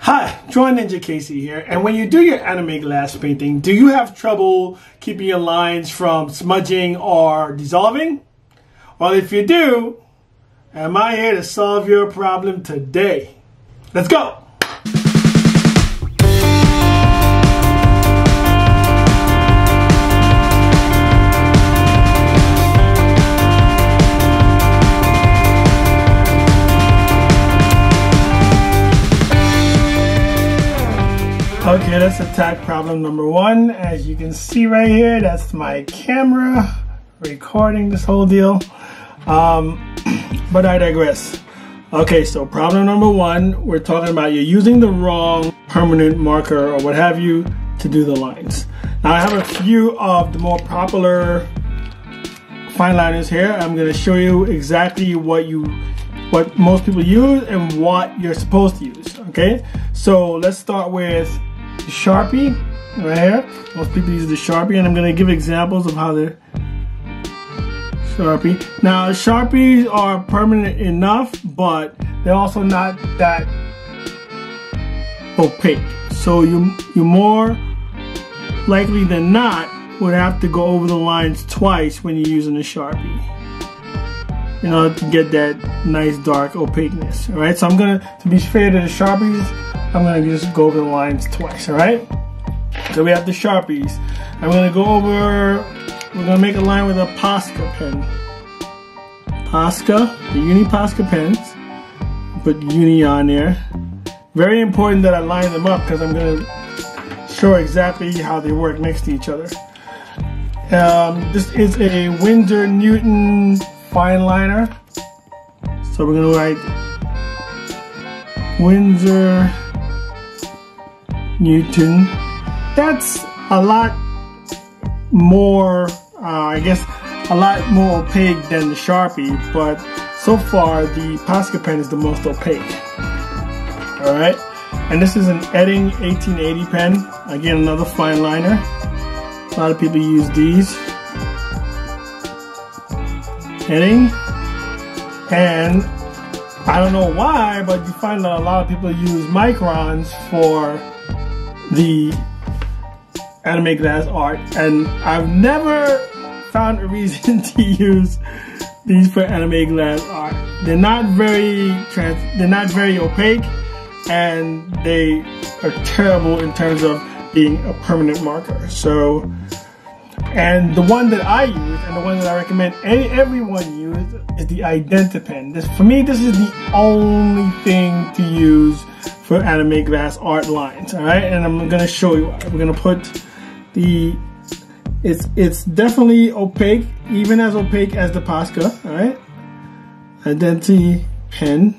Hi, drawninjakc here, and when you do your anime glass painting, do you have trouble keeping your lines from smudging or dissolving? Well, if you do, am I here to solve your problem today? Let's go! Okay, let's attack problem number one. As you can see right here, that's my camera recording this whole deal. But I digress. Okay, so problem number one, we're talking about you're using the wrong permanent marker or what have you to do the lines. Now I have a few of the more popular fine liners here. I'm going to show you exactly what most people use and what you're supposed to use. Okay, so let's start with the Sharpie right here. Most people use the Sharpie, and I'm going to give examples of how the Sharpie. Now Sharpies are permanent enough, but they're also not that opaque. So you're more likely than not would have to go over the lines twice when you're using a Sharpie in order to get that nice dark opaqueness. Alright, so I'm gonna, to be fair to the Sharpies, I'm gonna just go over the lines twice. Alright, so we have the Sharpies. I'm gonna go over, we're gonna make a line with a Posca pen. Posca, the uniPosca pens. Put uni on there. Very important that I line them up because I'm gonna show exactly how they work next to each other. This is a Winsor Newton fine liner. So we're gonna write Winsor Newton. That's a lot more, I guess, a lot more opaque than the Sharpie, but so far the Posca pen is the most opaque. Alright, and this is an Identi 1880 pen. Again, another fine liner. A lot of people use these. Identi. And I don't know why, but you find that a lot of people use microns for the anime glass art, and I've never found a reason to use these for anime glass art. They're not very opaque, and they are terrible in terms of being a permanent marker. So, and the one that I use and the one that I recommend everyone use is the Identi Pen. For me, this is the only thing to use for anime glass art lines. All right, and I'm gonna show you why. We're gonna put the it's definitely opaque, even as opaque as the Posca. All right, Identi Pen.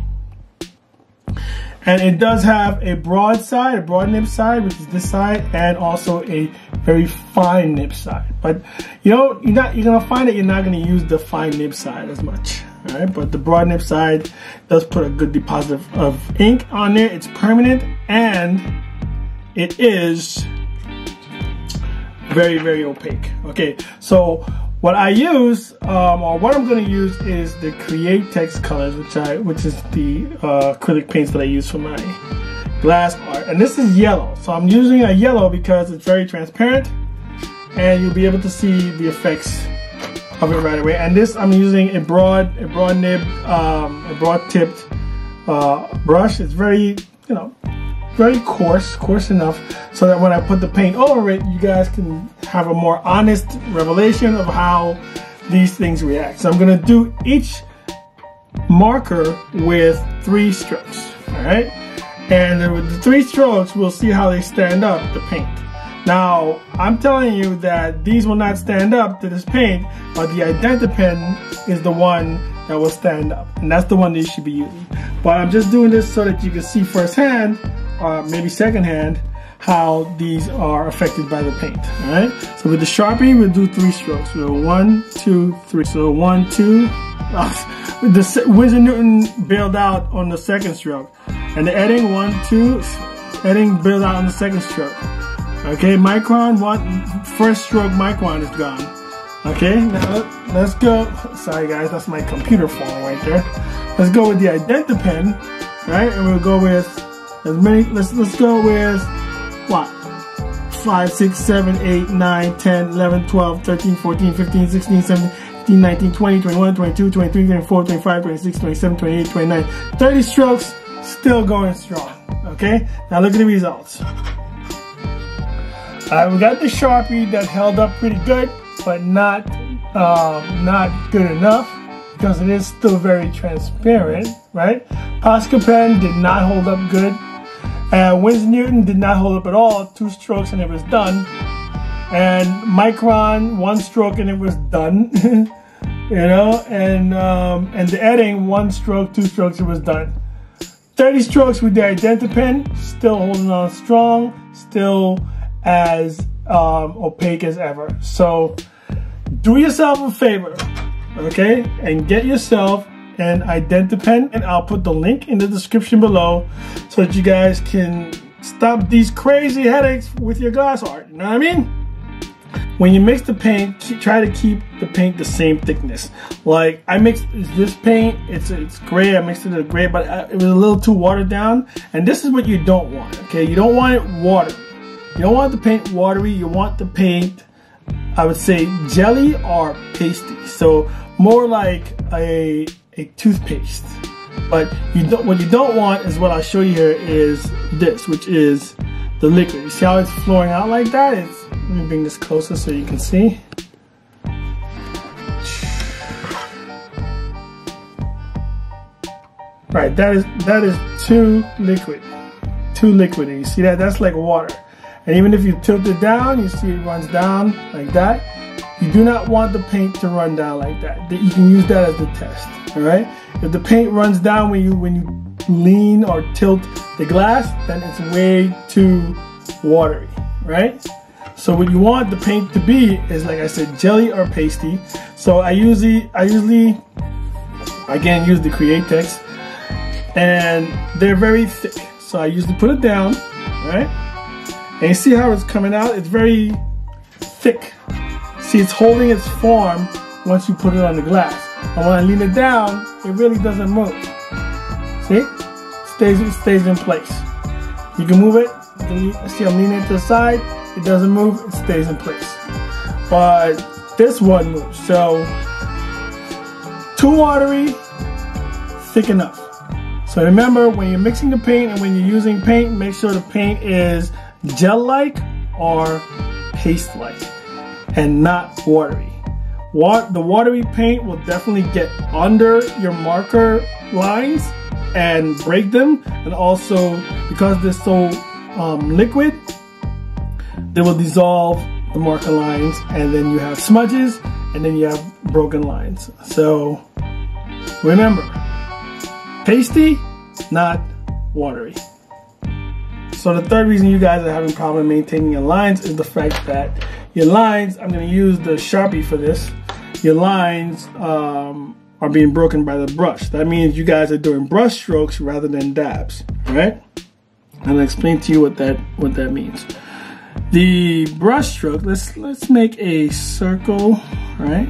And it does have a broad side, a broad nib side, which is this side, and also a very fine nib side. But you're gonna find that you're not gonna use the fine nib side as much. Alright, but the broad nib side does put a good deposit of ink on there. It's permanent, and it is very, very opaque. Okay, so what I use, or what I'm going to use, is the Create Text Colors, which is the acrylic paints that I use for my glass art. And this is yellow, so I'm using a yellow because it's very transparent, and you'll be able to see the effects of it right away. And this, I'm using a broad nib, a broad tipped brush. It's very, very coarse enough so that when I put the paint over it, you guys can have a more honest revelation of how these things react. So I'm gonna do each marker with 3 strokes, all right? And with the 3 strokes, we'll see how they stand up the paint. Now, I'm telling you that these will not stand up to this paint, but the Identi Pen is the one that will stand up, and that's the one that you should be using. But I'm just doing this so that you can see firsthand, or maybe secondhand, how these are affected by the paint. Alright? So with the Sharpie, we'll do 3 strokes. So 1, 2, 3. So 1, 2. With the Winsor Newton bailed out on the 2nd stroke. And the Identi 1, 2. Identi bailed out on the 2nd stroke. Okay, micron, first stroke micron is gone. Okay, now let's go. Sorry guys, that's my computer falling right there. Let's go with the Identi Pen, right? And we'll go with As many, let's go with what? 5, 6, 7, 8, 9, 10, 11, 12, 13, 14, 15, 16, 17, 18, 19, 20, 21, 22, 23, 24, 25, 26, 27, 28, 29, 30 strokes, still going strong. Okay, now look at the results. We got the Sharpie that held up pretty good, but not good enough because it is still very transparent, right? Posca pen did not hold up good. Winsor Newton did not hold up at all. 2 strokes and it was done. And Micron, 1 stroke and it was done. You know, and the Edding, 1 stroke, 2 strokes, it was done. 30 strokes with the Identi Pen, still holding on strong, still as opaque as ever. So do yourself a favor, okay, and get yourself an Identi Pen, and I'll put the link in the description below so that you guys can stop these crazy headaches with your glass art. You know what I mean? When you mix the paint, try to keep the paint the same thickness. Like I mixed this paint, it's gray. I mixed it with gray, but it was a little too watered down. And this is what you don't want. Okay, you don't want it watery. You don't want the paint watery. You want the paint, I would say, jelly or pasty. So more like a toothpaste. But what you don't want is what I'll show you here is this, which is the liquid. You see how it's flowing out like that? Let me bring this closer so you can see. Right, that is too liquid. Too liquid. And you see that? That's like water. And even if you tilt it down, you see it runs down like that. You do not want the paint to run down like that. You can use that as the test. Alright? If the paint runs down when you lean or tilt the glass, then it's way too watery. Right? So what you want the paint to be is, like I said, jelly or pasty. So I usually again use the Createx, and they're very thick. So I usually put it down, right? And you see how it's coming out? It's very thick. See, it's holding its form once you put it on the glass. And when I lean it down, it really doesn't move. See? It stays in place. You can move it. See, I'm leaning it to the side. It doesn't move, it stays in place. But this one moves. So too watery, thick enough. So remember, when you're mixing the paint and when you're using paint, make sure the paint is gel-like or paste-like and not watery. The watery paint will definitely get under your marker lines and break them, and also because they're so liquid, they will dissolve the marker lines, and then you have smudges, and then you have broken lines. So remember, pasty, not watery. So the third reason you guys are having problem maintaining your lines is the fact that your lines, I'm going to use the Sharpie for this, your lines are being broken by the brush. That means you guys are doing brush strokes rather than dabs, right? And I'll explain to you what that means. The brush stroke, let's make a circle, right?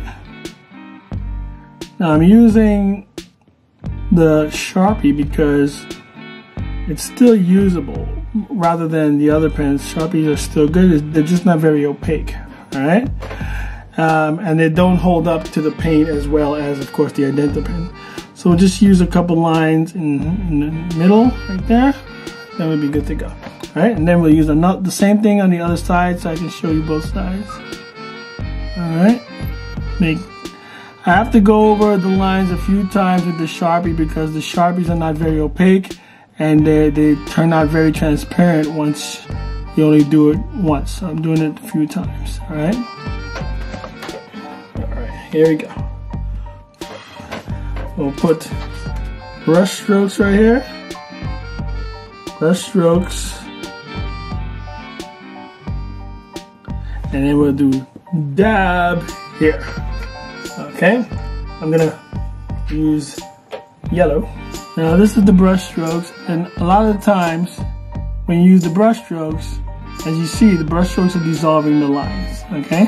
Now I'm using the Sharpie because it's still usable rather than the other pens. Sharpies are still good, they're just not very opaque, all right? And they don't hold up to the paint as well as, of course, the Identi Pen. So we'll just use a couple lines in the middle right there. That would be good to go. Alright, and then we'll use the same thing on the other side so I can show you both sides. Alright, I have to go over the lines a few times with the Sharpie because the Sharpies are not very opaque and they turn out very transparent once you only do it once. So I'm doing it a few times. Alright, here we go. We'll put brush strokes right here. Brush strokes. And then we'll do dab here. Okay, I'm gonna use yellow. Now this is the brush strokes, and a lot of the times when you use the brush strokes, as you see, the brush strokes are dissolving the lines. Okay,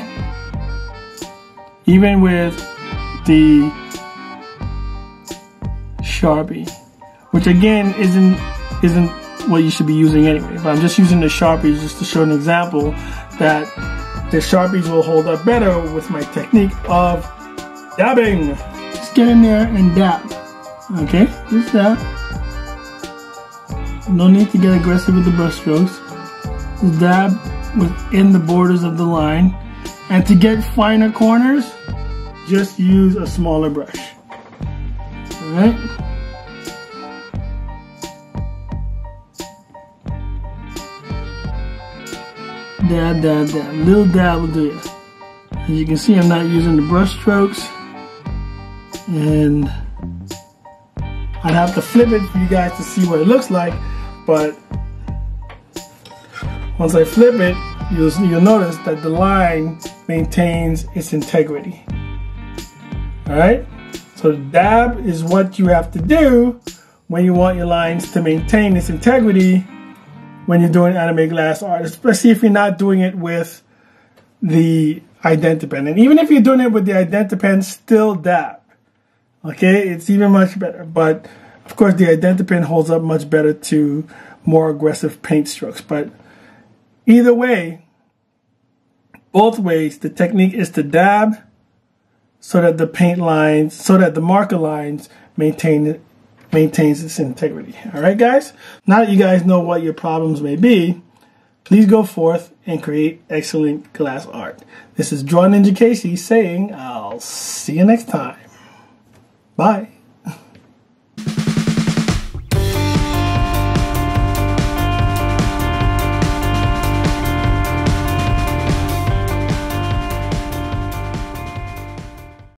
even with the Sharpie, which again isn't what you should be using anyway. But I'm just using the Sharpies just to show an example that the Sharpies will hold up better with my technique of dabbing. Just get in there and dab. Okay, just dab. No need to get aggressive with the brush strokes. Just dab within the borders of the line. And to get finer corners, just use a smaller brush. Alright? Dab, dab, dab. Little dab will do it. As you can see, I'm not using the brush strokes. And I'd have to flip it for you guys to see what it looks like. But once I flip it, you'll notice that the line maintains its integrity. Alright? So dab is what you have to do when you want your lines to maintain its integrity when you're doing anime glass art, especially if you're not doing it with the Identi Pen. And even if you're doing it with the Identi Pen, still dab. Okay? It's even much better. But of course the Identi Pen holds up much better to more aggressive paint strokes. But either way, both ways, the technique is to dab so that the paint lines, so that the marker lines maintains its integrity. Alright guys? Now that you guys know what your problems may be, please go forth and create excellent glass art. This is drawninjakc saying, I'll see you next time. Bye.